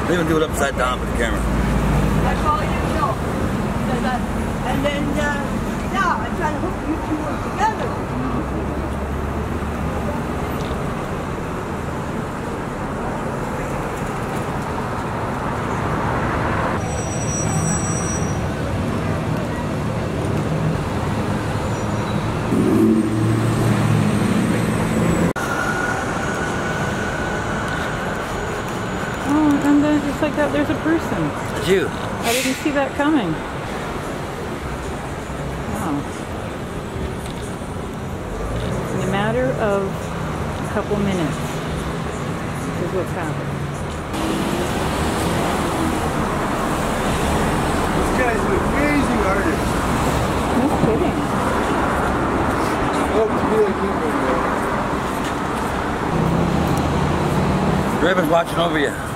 They even do it upside down with the camera. That's all you know. And then, yeah, I try to hook you two together. And then just like that, there's a person. It's you. I didn't see that coming. Wow. In a matter of a couple minutes, this is what's happened. This guy's an amazing artist. No kidding. Oh, to be like you, man. Raven's watching over you.